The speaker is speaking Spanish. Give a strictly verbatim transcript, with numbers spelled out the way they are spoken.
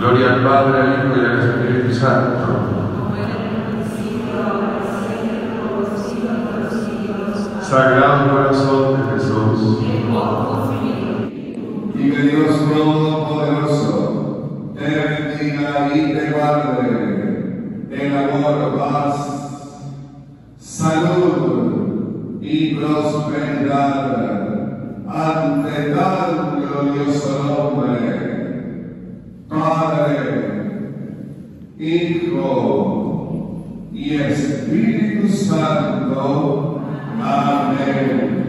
Gloria al Padre, al Hijo y al Espíritu Santo. Como era en el principio, ahora y siempre, por los siglos de los siglos. Sagrado Corazón de Jesús. En vos confío. Y que Dios Todopoderoso te bendiga y te guarde en amor, paz, salud y prosperidad ante tan glorioso nombre, Padre, Hijo y Espíritu Santo. Amén.